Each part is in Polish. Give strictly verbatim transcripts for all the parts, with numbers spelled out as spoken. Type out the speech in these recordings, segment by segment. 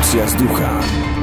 Rewolucja z ducha.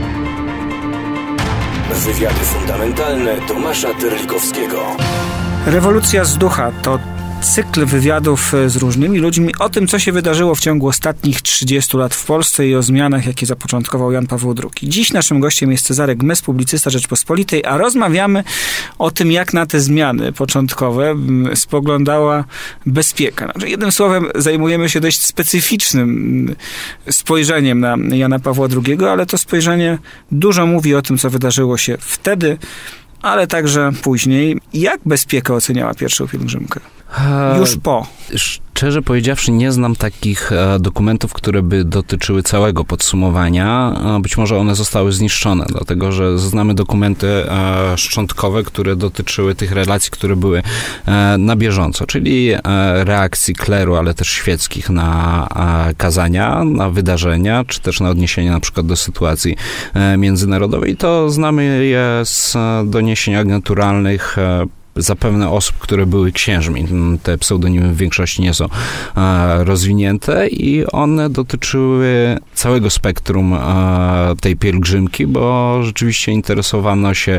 Wywiady fundamentalne Tomasza Terlikowskiego. Rewolucja z ducha to cykl wywiadów z różnymi ludźmi o tym, co się wydarzyło w ciągu ostatnich trzydziestu lat w Polsce i o zmianach, jakie zapoczątkował Jan Paweł drugi. Dziś naszym gościem jest Cezary Gmys, publicysta Rzeczpospolitej, a rozmawiamy o tym, jak na te zmiany początkowe spoglądała bezpieka. Znaczy, jednym słowem, zajmujemy się dość specyficznym spojrzeniem na Jana Pawła drugiego, ale to spojrzenie dużo mówi o tym, co wydarzyło się wtedy, ale także później. Jak bezpieka oceniała pierwszą pielgrzymkę? Już po. Szczerze powiedziawszy, nie znam takich e, dokumentów, które by dotyczyły całego podsumowania. E, być może one zostały zniszczone, dlatego że znamy dokumenty e, szczątkowe, które dotyczyły tych relacji, które były e, na bieżąco, czyli e, reakcji kleru, ale też świeckich na e, kazania, na wydarzenia, czy też na odniesienia na przykład do sytuacji e, międzynarodowej. To znamy je z e, doniesień agenturalnych e, zapewne osób, które były księżmi. Te pseudonimy w większości nie są e, rozwinięte i one dotyczyły całego spektrum e, tej pielgrzymki, bo rzeczywiście interesowano się,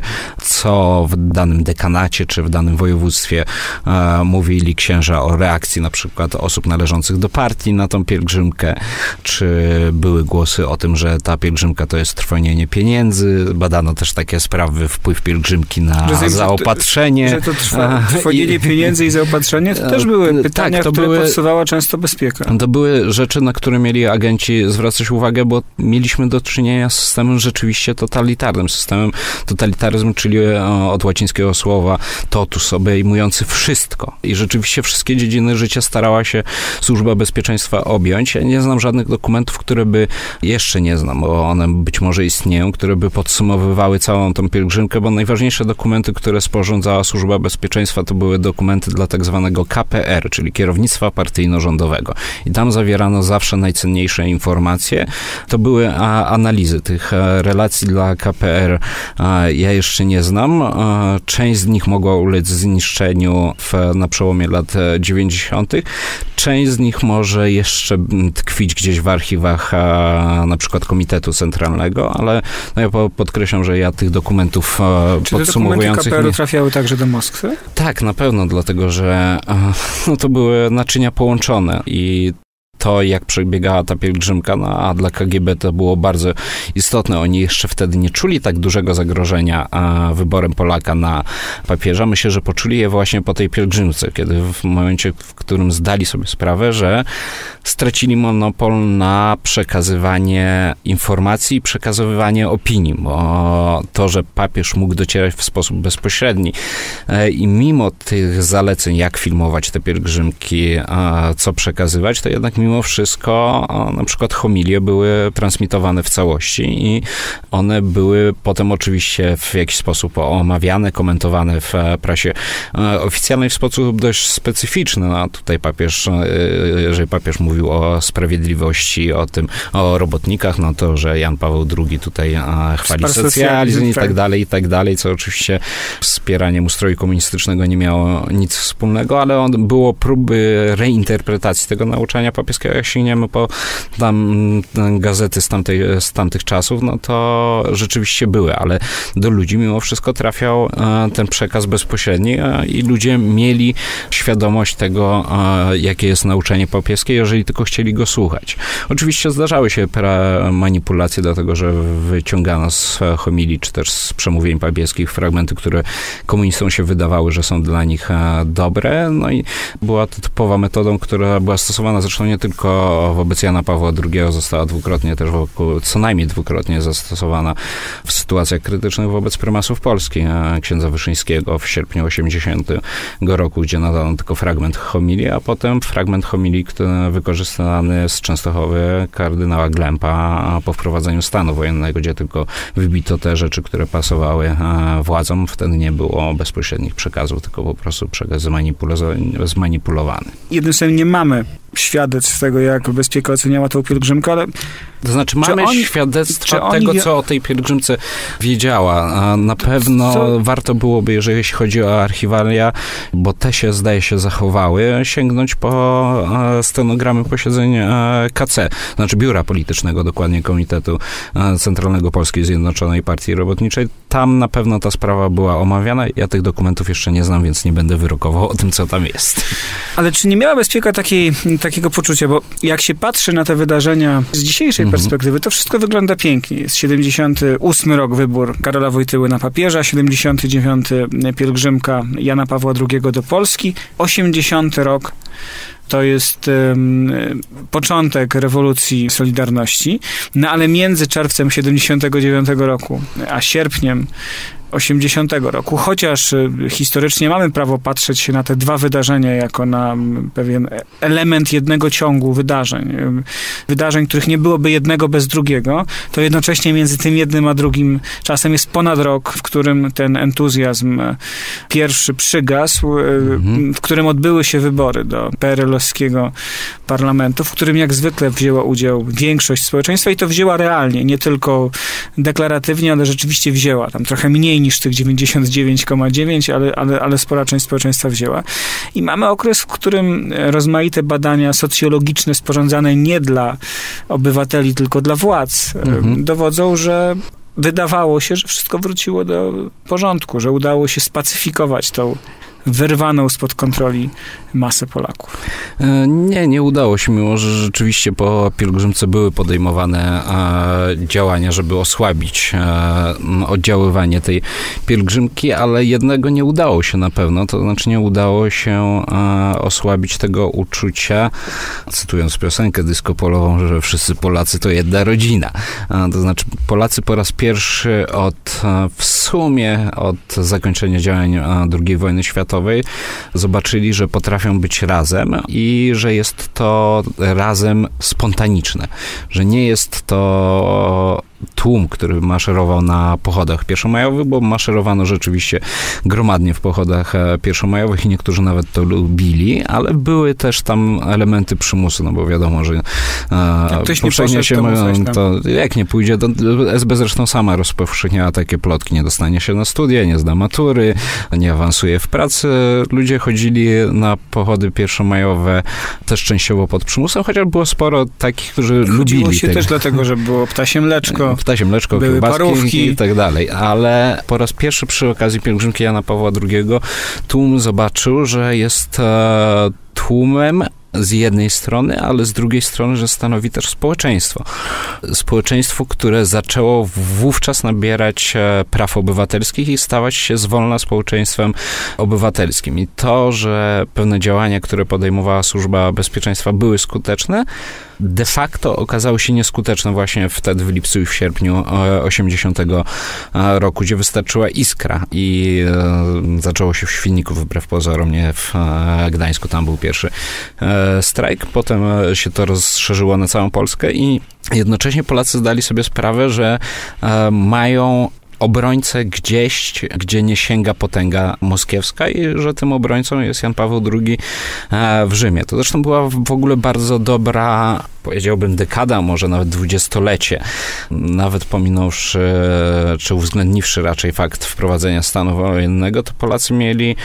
co w danym dekanacie czy w danym województwie e, mówili księża o reakcji na przykład osób należących do partii na tą pielgrzymkę, czy były głosy o tym, że ta pielgrzymka to jest trwonienie pieniędzy. Badano też takie sprawy, wpływ pielgrzymki na Rozumiem, zaopatrzenie. Że to trwa, trwonienie pieniędzy i zaopatrzenie, to też były pytania, tak, to które były, podsuwała często bezpieka. To były rzeczy, na które mieli agenci zwracać uwagę, bo mieliśmy do czynienia z systemem rzeczywiście totalitarnym. Systemem totalitaryzm, czyli od łacińskiego słowa totus, obejmujący wszystko. I rzeczywiście wszystkie dziedziny życia starała się Służba Bezpieczeństwa objąć. Ja nie znam żadnych dokumentów, które by, jeszcze nie znam, bo one być może istnieją, które by podsumowywały całą tą pielgrzymkę, bo najważniejsze dokumenty, które sporządzała Służba Bezpieczeństwa, to były dokumenty dla tak zwanego K P R, czyli kierownictwa partyjno-rządowego. I tam zawierano zawsze najcenniejsze informacje. To były a, analizy tych relacji dla K P R. A, ja jeszcze nie znam. A, część z nich mogła ulec zniszczeniu w, na przełomie lat dziewięćdziesiątych. Część z nich może jeszcze tkwić gdzieś w archiwach a, na przykład Komitetu Centralnego, ale no ja podkreślam, że ja tych dokumentów Czy podsumowujących... Czy te dokumenty K P R-u trafiały także do Moskwy? Tak, na pewno, dlatego że no, to były naczynia połączone i to, jak przebiegała ta pielgrzymka, no, a dla K G B to było bardzo istotne. Oni jeszcze wtedy nie czuli tak dużego zagrożenia a, wyborem Polaka na papieża. Myślę, że poczuli je właśnie po tej pielgrzymce, kiedy w momencie, w którym zdali sobie sprawę, że stracili monopol na przekazywanie informacji i przekazywanie opinii, bo to, że papież mógł docierać w sposób bezpośredni e, i mimo tych zaleceń, jak filmować te pielgrzymki, a, co przekazywać, to jednak mimo wszystko na przykład homilie były transmitowane w całości i one były potem oczywiście w jakiś sposób omawiane, komentowane w prasie oficjalnej w sposób dość specyficzny. A tutaj papież, jeżeli papież mówił o sprawiedliwości, o tym, o robotnikach, no to, że Jan Paweł drugi tutaj chwali socjalizm i tak dalej, i tak dalej, co oczywiście z wspieraniem ustroju komunistycznego nie miało nic wspólnego, ale on, było próby reinterpretacji tego nauczania papieskiego. Jak sięgniemy po tam gazety z, tamtej, z tamtych czasów, no to rzeczywiście były, ale do ludzi mimo wszystko trafiał ten przekaz bezpośredni i ludzie mieli świadomość tego, jakie jest nauczanie papieskie, jeżeli tylko chcieli go słuchać. Oczywiście zdarzały się manipulacje, dlatego że wyciągano z homilii, czy też z przemówień papieskich fragmenty, które komunistom się wydawały, że są dla nich dobre, no i była to typowa metodą, która była stosowana zresztą nie tylko wobec Jana Pawła drugiego, została dwukrotnie też wokół, co najmniej dwukrotnie zastosowana w sytuacjach krytycznych wobec prymasów Polski, księdza Wyszyńskiego w sierpniu osiemdziesiątego roku, gdzie nadano tylko fragment homilii, a potem fragment homilii, który wykorzystany z Częstochowy kardynała Glempa po wprowadzeniu stanu wojennego, gdzie tylko wybito te rzeczy, które pasowały władzom. Wtedy nie było bezpośrednich przekazów, tylko po prostu przekaz zmanipulowany. Jednym słowem, nie mamy świadectw tego, jak bezpieka oceniała tą pielgrzymkę, ale To znaczy mamy oni, świadectwa tego, wie... co o tej pielgrzymce wiedziała. A na pewno co? warto byłoby, jeżeli chodzi o archiwalia, bo te się, zdaje się, zachowały, sięgnąć po stenogramy posiedzeń K C, znaczy Biura Politycznego, dokładnie Komitetu Centralnego Polskiej Zjednoczonej Partii Robotniczej. Tam na pewno ta sprawa była omawiana. Ja tych dokumentów jeszcze nie znam, więc nie będę wyrokował o tym, co tam jest. Ale czy nie miała bezpieka takiej, takiego poczucia, bo jak się patrzy na te wydarzenia z dzisiejszej mhm. perspektywy, to wszystko wygląda pięknie. Jest siedemdziesiąty ósmy rok wybór Karola Wojtyły na papieża, siedemdziesiąty dziewiąty pielgrzymka Jana Pawła drugiego do Polski, osiemdziesiąty rok to jest um, początek rewolucji Solidarności, no ale między czerwcem siedemdziesiątego dziewiątego roku a sierpniem osiemdziesiątego roku, chociaż historycznie mamy prawo patrzeć się na te dwa wydarzenia jako na pewien element jednego ciągu wydarzeń, wydarzeń, których nie byłoby jednego bez drugiego, to jednocześnie między tym jednym a drugim czasem jest ponad rok, w którym ten entuzjazm pierwszy przygasł, mhm. w którym odbyły się wybory do P R L-owskiego parlamentu, w którym jak zwykle wzięła udział większość społeczeństwa i to wzięła realnie, nie tylko deklaratywnie, ale rzeczywiście wzięła. Tam trochę mniej niż tych dziewięćdziesiąt dziewięć przecinek dziewięć, ale, ale, ale spora część społeczeństwa wzięła. I mamy okres, w którym rozmaite badania socjologiczne sporządzane nie dla obywateli, tylko dla władz mhm. dowodzą, że wydawało się, że wszystko wróciło do porządku, że udało się spacyfikować tą wyrwaną spod kontroli masę Polaków. Nie, nie udało się, mimo że rzeczywiście po pielgrzymce były podejmowane e, działania, żeby osłabić e, oddziaływanie tej pielgrzymki, ale jednego nie udało się na pewno, to znaczy nie udało się e, osłabić tego uczucia, cytując piosenkę disco polową, że wszyscy Polacy to jedna rodzina. E, to znaczy Polacy po raz pierwszy od e, w sumie od zakończenia działań e, drugiej wojny światowej zobaczyli, że potrafią być razem i że jest to razem spontaniczne, że nie jest to tłum, który maszerował na pochodach pierwszomajowych, bo maszerowano rzeczywiście gromadnie w pochodach pierwszomajowych i niektórzy nawet to lubili, ale były też tam elementy przymusu, no bo wiadomo, że powszechnie się mają, to jak nie pójdzie, to S B zresztą sama rozpowszechniała takie plotki, nie dostanie się na studia, nie zda matury, nie awansuje w pracy. Ludzie chodzili na pochody pierwszomajowe też częściowo pod przymusem, chociaż było sporo takich, którzy Chodziło lubili. Chodziło się tego. też dlatego, że było ptasie mleczko, ptasie mleczko, kiełbaski i tak dalej. Ale po raz pierwszy przy okazji pielgrzymki Jana Pawła drugiego tłum zobaczył, że jest e, tłumem z jednej strony, ale z drugiej strony, że stanowi też społeczeństwo. Społeczeństwo, które zaczęło wówczas nabierać praw obywatelskich i stawać się zwolna społeczeństwem obywatelskim. I to, że pewne działania, które podejmowała Służba Bezpieczeństwa, były skuteczne, de facto okazały się nieskuteczne właśnie wtedy w lipcu i w sierpniu osiemdziesiątego roku, gdzie wystarczyła iskra i e, zaczęło się w Świdniku, wbrew pozorom, nie w e, Gdańsku, tam był pierwszy e, strajk, potem się to rozszerzyło na całą Polskę i jednocześnie Polacy zdali sobie sprawę, że e, mają obrońcę gdzieś, gdzie nie sięga potęga moskiewska i że tym obrońcą jest Jan Paweł drugi w Rzymie. To zresztą była w ogóle bardzo dobra, powiedziałbym, dekada, może nawet dwudziestolecie. Nawet pominąwszy, czy uwzględniwszy raczej fakt wprowadzenia stanu wojennego, to Polacy mieli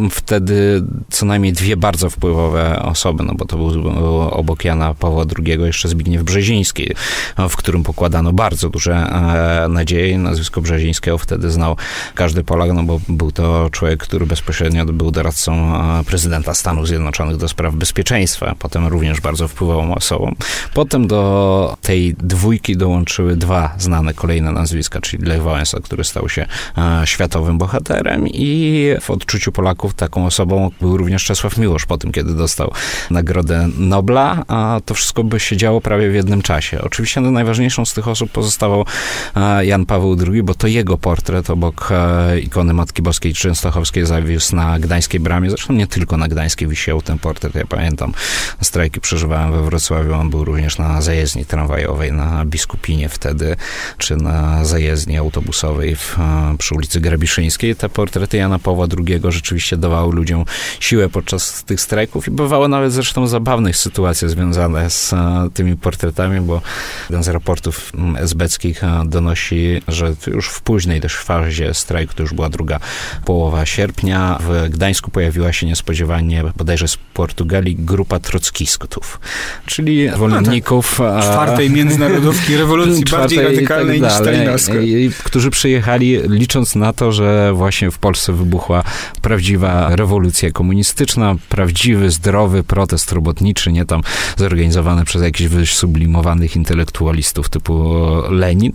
wtedy co najmniej dwie bardzo wpływowe osoby, no bo to był obok Jana Pawła drugiego jeszcze Zbigniew Brzeziński, w którym pokładano bardzo duże nadzieje. Nazwisko Brzezińskiego wtedy znał każdy Polak, no bo był to człowiek, który bezpośrednio był doradcą prezydenta Stanów Zjednoczonych do spraw bezpieczeństwa, potem również bardzo wpływową osobą. Potem do tej dwójki dołączyły dwa znane kolejne nazwiska, czyli Lech Wałęsa, który stał się światowym bohaterem i w odczuciu Polaków taką osobą był również Czesław Miłosz po tym, kiedy dostał Nagrodę Nobla, a to wszystko by się działo prawie w jednym czasie. Oczywiście no, najważniejszą z tych osób pozostawał Jan Paweł drugi, bo to jego portret obok ikony Matki Boskiej Częstochowskiej zawiózł na Gdańskiej Bramie. Zresztą nie tylko na Gdańskiej wisiał ten portret. Ja pamiętam, strajki przeżywałem we Wrocławiu. On był był również na zajezdni tramwajowej na Biskupinie wtedy, czy na zajezdni autobusowej w, przy ulicy Grabiszyńskiej. Te portrety Jana Pawła drugiego rzeczywiście dawały ludziom siłę podczas tych strajków i bywały nawet zresztą zabawne sytuacje związane z tymi portretami, bo jeden z raportów esbeckich donosi, że już w późnej też fazie strajku, to już była druga połowa sierpnia, w Gdańsku pojawiła się niespodziewanie, bodajże z Portugalii, grupa trockistów, czyli zwolenników no tak. czwartej międzynarodówki rewolucji bardziej radykalnej tak niż stalinowska. Którzy przyjechali licząc na to, że właśnie w Polsce wybuchła prawdziwa rewolucja komunistyczna, prawdziwy, zdrowy protest robotniczy, nie tam zorganizowany przez jakichś wysublimowanych intelektualistów typu Lenin.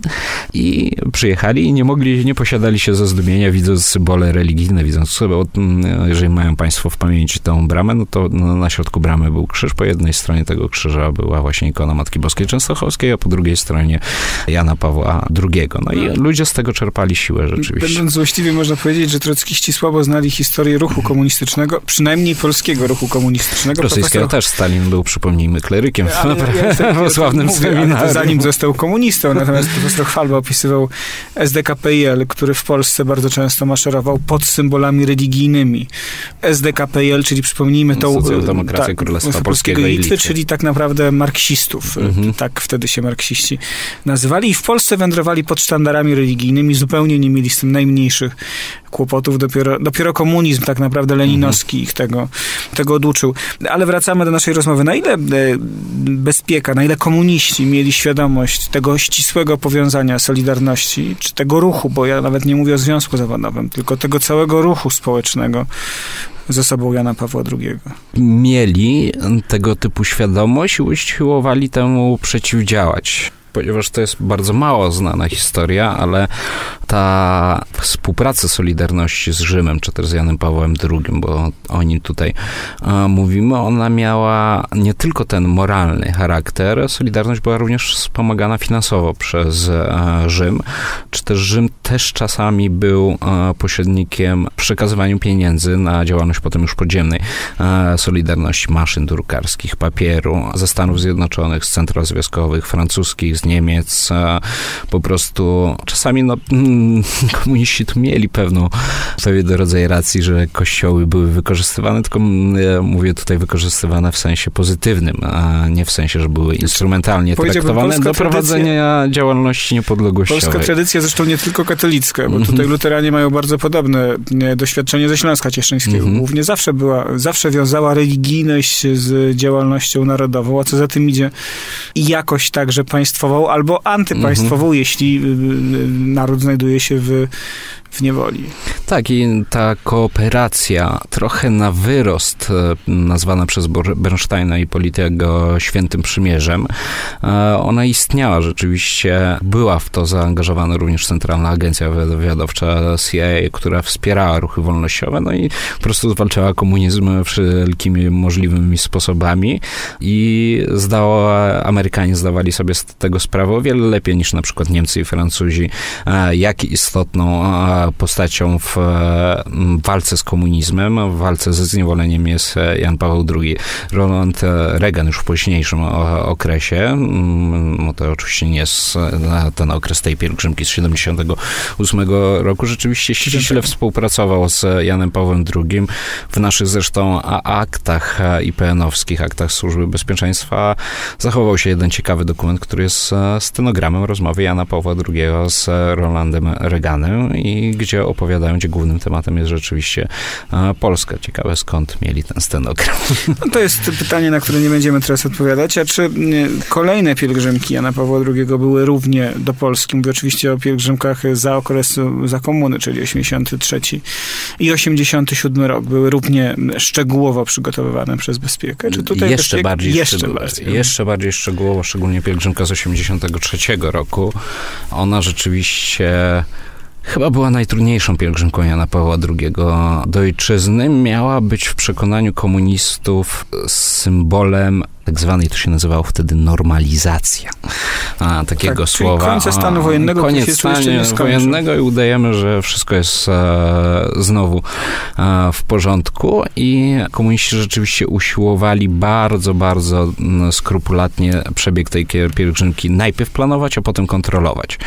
I przyjechali i nie mogli, nie posiadali się ze zdumienia, widząc symbole religijne, widząc sobie, jeżeli mają państwo w pamięci tą bramę, no to na środku bramy był krzyż, po jednej stronie tego krzyża była właśnie ikona Matki Boskiej Częstochowskiej, a po drugiej stronie Jana Pawła drugiego. No i ludzie z tego czerpali siłę rzeczywiście. Będąc złośliwy, można powiedzieć, że trockiści słabo znali historię ruchu komunistycznego, przynajmniej polskiego ruchu komunistycznego. Rosyjskiego profesor... też Stalin był, przypomnijmy, klerykiem ale, w, ja, ja, ja, w sławnym mówię, seminarium. Ale to zanim został komunistą, natomiast profesor Chwalba opisywał S D K P I L, który w Polsce bardzo często maszerował pod symbolami religijnymi. S D K P I L, czyli przypomnijmy tą... Socjaldemokrację tak, Królestwa Polskiego i Litwy. Czyli tak naprawdę marksistów. Mhm. Tak wtedy się marksiści nazywali i w Polsce wędrowali pod sztandarami religijnymi, zupełnie nie mieli z tym najmniejszych kłopotów. Dopiero, dopiero komunizm tak naprawdę leninowski ich tego, tego oduczył. Ale wracamy do naszej rozmowy. Na ile bezpieka, na ile komuniści mieli świadomość tego ścisłego powiązania Solidarności, czy tego ruchu, bo ja nawet nie mówię o związku zawodowym, tylko tego całego ruchu społecznego z osobą Jana Pawła drugiego. Mieli tego typu świadomość i usiłowali temu przeciwdziałać. Ponieważ to jest bardzo mało znana historia, ale ta współpraca Solidarności z Rzymem, czy też z Janem Pawłem drugim, bo o nim tutaj a, mówimy, ona miała nie tylko ten moralny charakter, Solidarność była również wspomagana finansowo przez a, Rzym, czy też Rzym też czasami był a, pośrednikiem w przekazywaniu pieniędzy na działalność potem już podziemnej a, Solidarności, maszyn drukarskich, papieru ze Stanów Zjednoczonych, z centrozwiązkowych, francuskich, z Niemiec, po prostu czasami no, komuniści tu mieli pewną pewien rodzaj racji, że kościoły były wykorzystywane, tylko ja mówię tutaj wykorzystywane w sensie pozytywnym, a nie w sensie, że były instrumentalnie traktowane do prowadzenia działalności niepodległościowej. Polska tradycja, zresztą nie tylko katolicka, bo mm-hmm. tutaj luteranie mają bardzo podobne doświadczenie ze Śląska Cieszyńskiego. Mm-hmm. Głównie zawsze była, zawsze wiązała religijność z działalnością narodową, a co za tym idzie i jakoś także państwową albo antypaństwową, mm-hmm. jeśli naród znajduje się w, w niewoli. Tak, i ta kooperacja trochę na wyrost, nazwana przez Bernsteina i Politego Świętym Przymierzem, ona istniała rzeczywiście. Była w to zaangażowana również Centralna Agencja Wywiadowcza C I A, która wspierała ruchy wolnościowe, no i po prostu zwalczała komunizm wszelkimi możliwymi sposobami i zdało, Amerykanie zdawali sobie z tego sprawę o wiele lepiej niż na przykład Niemcy i Francuzi, jak istotną postacią w walce z komunizmem, w walce ze zniewoleniem jest Jan Paweł drugi. Ronald Reagan już w późniejszym okresie, no to oczywiście nie jest ten okres tej pielgrzymki z siedemdziesiątego ósmego roku, rzeczywiście ściśle współpracował z Janem Pawłem drugim. W naszych zresztą aktach I P N-owskich, aktach Służby Bezpieczeństwa zachował się jeden ciekawy dokument, który jest stenogramem rozmowy Jana Pawła drugiego z Ronaldem Reaganem i gdzie opowiadają, gdzie głównym tematem jest rzeczywiście Polska. Ciekawe, skąd mieli ten stenogram. No to jest pytanie, na które nie będziemy teraz odpowiadać. A czy kolejne pielgrzymki Jana Pawła drugiego były równie do Polski? Mówię oczywiście o pielgrzymkach za okresu, za komuny, czyli osiemdziesiąty trzeci i osiemdziesiąty siódmy rok. Były równie szczegółowo przygotowywane przez Bezpiekę? Czy tutaj jeszcze, bezpiek... bardziej jeszcze, szczegół... bardziej jeszcze bardziej szczegółowo, szczególnie pielgrzymka z osiemdziesiątego trzeciego roku. Ona rzeczywiście chyba była najtrudniejszą pielgrzymką Jana Pawła drugiego do ojczyzny. Miała być w przekonaniu komunistów symbolem tak zwanej, to się nazywało wtedy normalizacja a, takiego tak, słowa. Koniec stanu wojennego, koniec stanu wojennego i udajemy, że wszystko jest e, znowu e, w porządku i komuniści rzeczywiście usiłowali bardzo, bardzo skrupulatnie przebieg tej pielgrzymki najpierw planować, a potem kontrolować.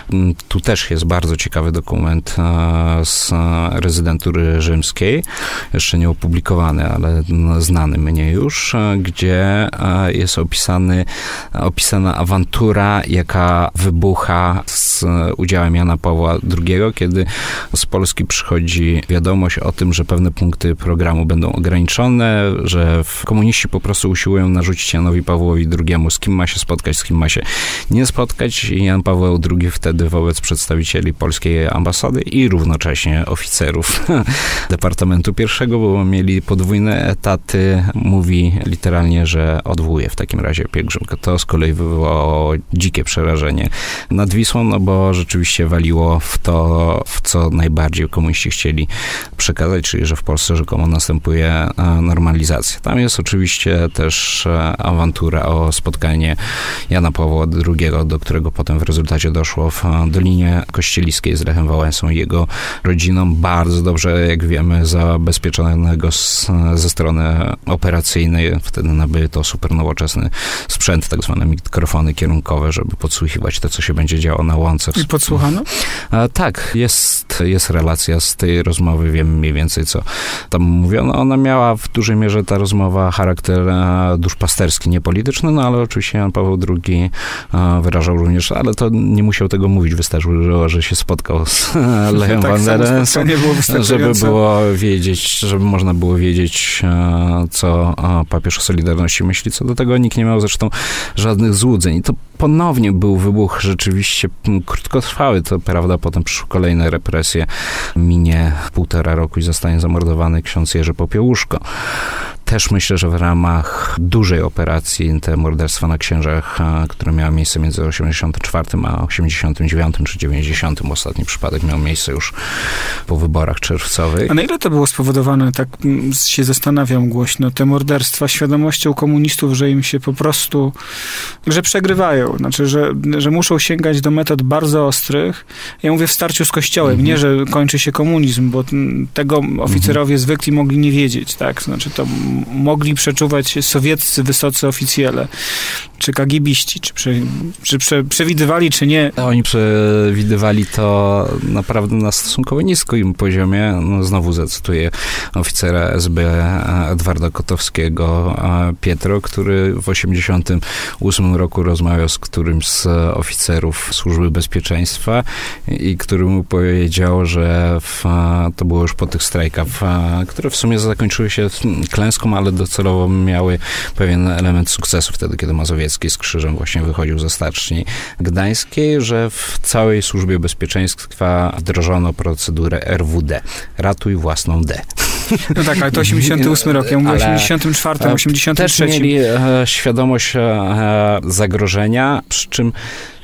Tu też jest bardzo ciekawy dokument e, z rezydentury rzymskiej, jeszcze nie opublikowany, ale znany mnie już, gdzie jest opisany, opisana awantura, jaka wybucha z udziałem Jana Pawła drugiego, kiedy z Polski przychodzi wiadomość o tym, że pewne punkty programu będą ograniczone, że komuniści po prostu usiłują narzucić Janowi Pawłowi drugiemu, z kim ma się spotkać, z kim ma się nie spotkać. I Jan Paweł drugi wtedy wobec przedstawicieli polskiej ambasady i równocześnie oficerów Departamentu Pierwszego, bo mieli podwójne etaty, mówi literalnie, że odwołuje w takim razie pielgrzymkę. To z kolei wywołało dzikie przerażenie nad Wisłą, no bo rzeczywiście waliło w to, w co najbardziej komuniści chcieli przekazać, czyli że w Polsce rzekomo następuje normalizacja. Tam jest oczywiście też awantura o spotkanie Jana Pawła drugiego, do którego potem w rezultacie doszło w Dolinie Kościeliskiej z Lechem Wałęsą i jego rodziną. Bardzo dobrze, jak wiemy, zabezpieczonego z, ze strony operacyjnej. Wtedy nabyto super nowoczesny sprzęt, tak zwane mikrofony kierunkowe, żeby podsłuchiwać to, co się będzie działo na łące. I podsłuchano? A, tak, jest, jest relacja z tej rozmowy, wiem mniej więcej, co tam mówiono. Ona miała w dużej mierze, ta rozmowa, charakter e, duszpasterski, nie polityczny, no ale oczywiście Jan Paweł drugi e, wyrażał również, ale to nie musiał tego mówić, wystarczyło, że się spotkał z Lechem tak, Wanderensem, żeby było wiedzieć, żeby można było wiedzieć, e, co e, papież o Solidarności myśli. Co do tego nikt nie miał zresztą żadnych złudzeń. I to ponownie był wybuch rzeczywiście krótkotrwały. To prawda, potem przyszły kolejne represje. Minie półtora roku i zostanie zamordowany ksiądz Jerzy Popiełuszko. Też myślę, że w ramach dużej operacji, te morderstwa na księżach, które miały miejsce między osiemdziesiątym czwartym a osiemdziesiątym dziewiątym czy dziewięćdziesiątym, ostatni przypadek miał miejsce już po wyborach czerwcowych. A na ile to było spowodowane, tak się zastanawiam głośno, te morderstwa świadomością komunistów, że im się po prostu, że przegrywają, znaczy, że, że muszą sięgać do metod bardzo ostrych. Ja mówię w starciu z Kościołem, mhm. nie, że kończy się komunizm, bo tego oficerowie mhm. zwykli mogli nie wiedzieć, tak, znaczy to mogli przeczuwać sowieccy wysocy oficjele, czy kagibiści, czy, prze, czy prze, przewidywali, czy nie. Oni przewidywali to naprawdę na stosunkowo niskim poziomie. No, znowu zacytuję oficera S B Edwarda Kotowskiego, Pietro, który w osiemdziesiątym ósmym roku rozmawiał z którymś z oficerów Służby Bezpieczeństwa i który mu powiedział, że w, to było już po tych strajkach, w, które w sumie zakończyły się klęską, ale docelowo miały pewien element sukcesu wtedy, kiedy Mazowiecki z krzyżem właśnie wychodził ze Staczni Gdańskiej, że w całej Służbie Bezpieczeństwa wdrożono procedurę R W D. Ratuj własną D. No tak, ale to osiemdziesiąty ósmy rok, ja mówię o osiemdziesiątym czwartym, osiemdziesiątym trzecim. Też mieli e, świadomość e, zagrożenia, przy czym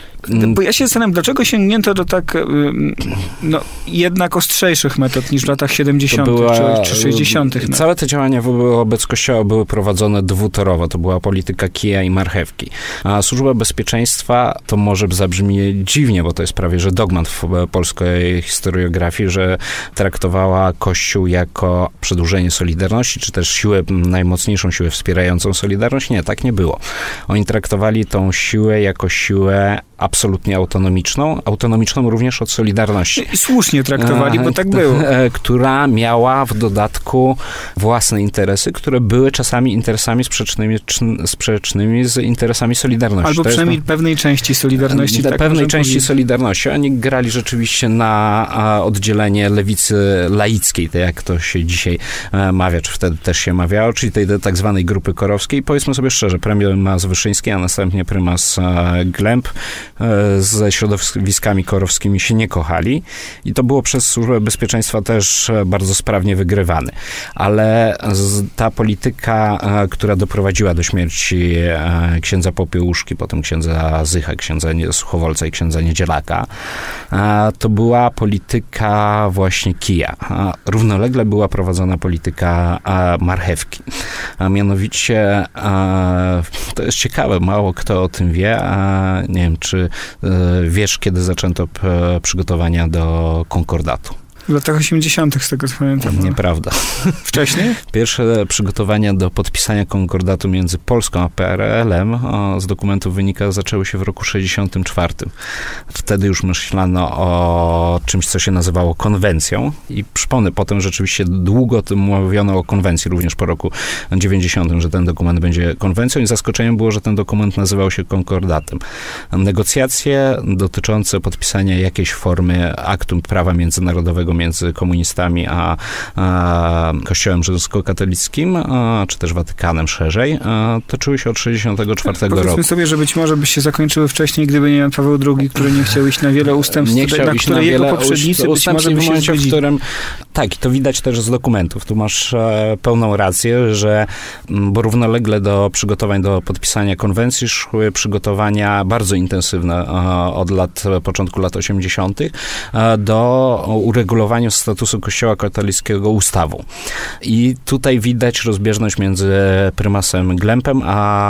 Bo ja się zastanawiam, dlaczego sięgnięto do tak no, jednak ostrzejszych metod niż w latach siedemdziesiątych była, czy, czy sześćdziesiątych. Całe te działania wobec Kościoła były prowadzone dwutorowo. To była polityka kija i marchewki. A Służba Bezpieczeństwa, to może zabrzmi dziwnie, bo to jest prawie że dogmat w polskiej historiografii, że traktowała Kościół jako przedłużenie Solidarności, czy też siłę, najmocniejszą siłę wspierającą Solidarność. Nie, tak nie było. Oni traktowali tą siłę jako siłę absolutnie autonomiczną, autonomiczną również od Solidarności. I słusznie traktowali, bo tak było. Która miała w dodatku własne interesy, które były czasami interesami sprzecznymi, sprzecznymi z interesami Solidarności. Albo to przynajmniej jest, pewnej części Solidarności. Tak, pewnej części powiedzieć. Solidarności. Oni grali rzeczywiście na oddzielenie lewicy laickiej, tak jak to się dzisiaj mawia, czy wtedy też się mawiało, czyli tej tak zwanej grupy korowskiej. Powiedzmy sobie szczerze, premier prymas Wyszyński, a następnie prymas Glemp ze środowiskami korowskimi się nie kochali i to było przez Służbę Bezpieczeństwa też bardzo sprawnie wygrywane. Ale ta polityka, która doprowadziła do śmierci księdza Popiełuszki, potem księdza Zycha, księdza Suchowolca i księdza Niedzielaka, to była polityka właśnie kija. Równolegle była prowadzona polityka marchewki. A mianowicie, to jest ciekawe, mało kto o tym wie, a nie wiem, czy wiesz, kiedy zaczęto przygotowania do konkordatu? W latach osiemdziesiątych, z tego co pamiętam. Nieprawda. Wcześniej? Pierwsze przygotowania do podpisania konkordatu między Polską a P R L-em z dokumentów wynika, zaczęły się w roku sześćdziesiątym czwartym. Wtedy już myślano o czymś, co się nazywało konwencją i przypomnę, potem rzeczywiście długo tym mówiono o konwencji, również po roku dziewięćdziesiątym, że ten dokument będzie konwencją i zaskoczeniem było, że ten dokument nazywał się konkordatem. Negocjacje dotyczące podpisania jakiejś formy aktu prawa międzynarodowego między komunistami a, a Kościołem rzymskokatolickim, a, czy też Watykanem szerzej, a, toczyły się od sześćdziesiątego czwartego roku. Powiedzmy sobie, że być może by się zakończyły wcześniej, gdyby nie Jan Paweł drugi, który nie chciał iść na wiele ustępstw, nie chciał na iść które na jego wiele poprzednicy być może by w się momencie, zgodzili. w którym, tak, i to widać też z dokumentów. Tu masz e, pełną rację, że bo równolegle do przygotowań do podpisania konwencji szły przygotowania bardzo intensywne e, od lat, początku lat osiemdziesiątych e, do uregulowania statusu Kościoła katolickiego ustawą. I tutaj widać rozbieżność między prymasem Glempem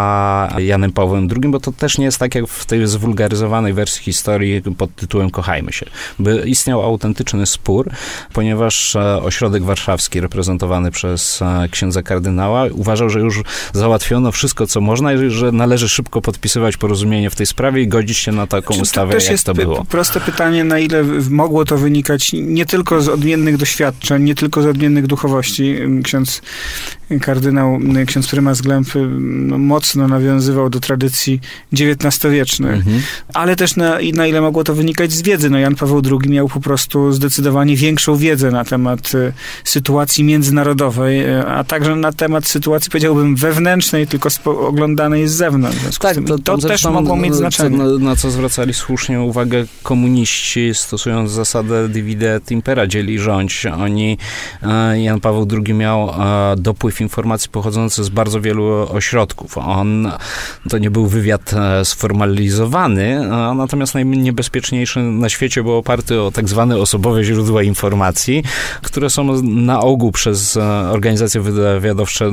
a Janem Pawłem drugim, bo to też nie jest tak jak w tej zwulgaryzowanej wersji historii pod tytułem Kochajmy się. By istniał autentyczny spór, ponieważ ośrodek warszawski reprezentowany przez księdza kardynała uważał, że już załatwiono wszystko, co można i że należy szybko podpisywać porozumienie w tej sprawie i godzić się na taką Czy ustawę, to też jak jest to było. Proste pytanie, na ile mogło to wynikać nie tylko z odmiennych doświadczeń, nie tylko z odmiennych duchowości. Ksiądz kardynał, ksiądz prymas Glemp no, mocno nawiązywał do tradycji dziewiętnastowiecznych, mhm. ale też na, na ile mogło to wynikać z wiedzy. No Jan Paweł drugi miał po prostu zdecydowanie większą wiedzę na temat y, sytuacji międzynarodowej, y, a także na temat sytuacji, powiedziałbym, wewnętrznej, tylko spo, oglądanej z zewnątrz. Tak, to, to też mogło mieć znaczenie. Na, na co zwracali słusznie uwagę komuniści, stosując zasadę divide et impera, dzieli rządź. Oni, Jan Paweł drugi miał dopływ informacji pochodzący z bardzo wielu ośrodków. On, to nie był wywiad sformalizowany, natomiast najniebezpieczniejszy na świecie był oparty o tak zwane osobowe źródła informacji, które są na ogół przez organizacje wywiadowcze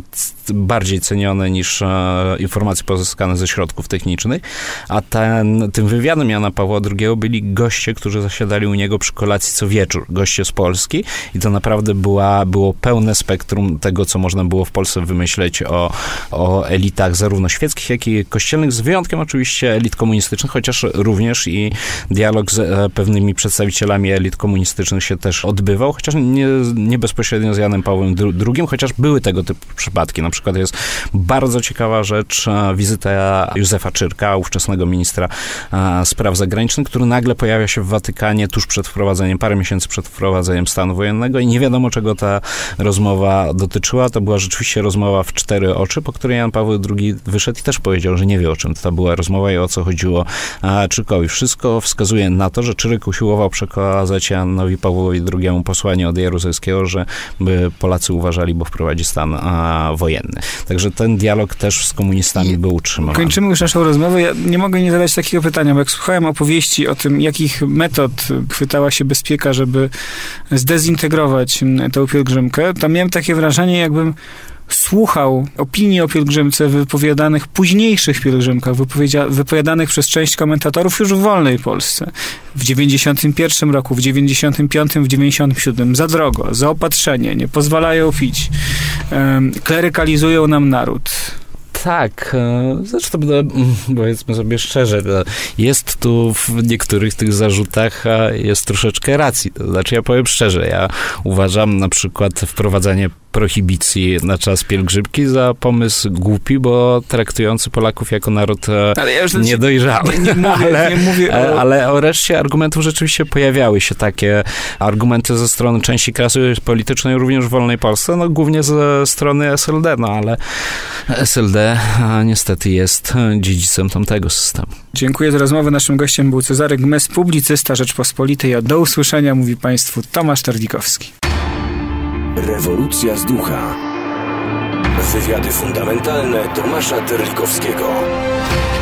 bardziej cenione niż informacje pozyskane ze środków technicznych, a ten, tym wywiadem Jana Pawła drugiego byli goście, którzy zasiadali u niego przy kolacji co wieczór, goście z Polski i to naprawdę była, było pełne spektrum tego, co można było w Polsce wymyśleć o, o elitach zarówno świeckich, jak i kościelnych, z wyjątkiem oczywiście elit komunistycznych, chociaż również i dialog z pewnymi przedstawicielami elit komunistycznych się też odbywał, chociaż nie, nie bezpośrednio z Janem Pawłem drugim, chociaż były tego typu przypadki. Na przykład jest bardzo ciekawa rzecz, wizyta Józefa Czyrka, ówczesnego ministra spraw zagranicznych, który nagle pojawia się w Watykanie tuż przed wprowadzeniem, parę miesięcy przed wprowadzeniem stanu wojennego i nie wiadomo, czego ta rozmowa dotyczyła. To była rzeczywiście rozmowa w cztery oczy, po której Jan Paweł drugi wyszedł i też powiedział, że nie wie, o czym to była rozmowa i o co chodziło Czyrkowi. Wszystko wskazuje na to, że Czyrek usiłował przekazać Janowi Pawłowi drugiemu posłanie od Jaruzelskiego, że by Polacy uważali, bo wprowadzi stan a, wojenny. Także ten dialog też z komunistami I był utrzymany. Kończymy już naszą rozmowę. Ja nie mogę nie zadać takiego pytania, bo jak słuchałem opowieści o tym, jakich metod chwytała się bezpieka, żeby zdezintegrować tę pielgrzymkę, to miałem takie wrażenie, jakbym słuchał opinii o pielgrzymce wypowiadanych późniejszych pielgrzymkach, wypowiadanych przez część komentatorów już w wolnej Polsce. W dziewięćdziesiątym pierwszym roku, w dziewięćdziesiątym piątym, w dziewięćdziesiątym siódmym. Za drogo, zaopatrzenie, nie pozwalają pić, um, klerykalizują nam naród. Tak, zresztą powiedzmy sobie szczerze, jest tu w niektórych tych zarzutach jest troszeczkę racji. To znaczy ja powiem szczerze, ja uważam na przykład wprowadzanie prohibicji na czas pielgrzymki za pomysł głupi, bo traktujący Polaków jako naród ale ja już niedojrzały. Nie, nie mówię, ale, nie mówię o... ale o reszcie argumentów rzeczywiście pojawiały się takie argumenty ze strony części klasy politycznej, również w wolnej Polsce, no głównie ze strony S L D, no ale S L D niestety jest dziedzicem tamtego systemu. Dziękuję za rozmowę. Naszym gościem był Cezary Gmys, publicysta Rzeczpospolitej. A do usłyszenia mówi Państwu Tomasz Terlikowski. Rewolucja z ducha. Wywiady fundamentalne Tomasza Terlikowskiego.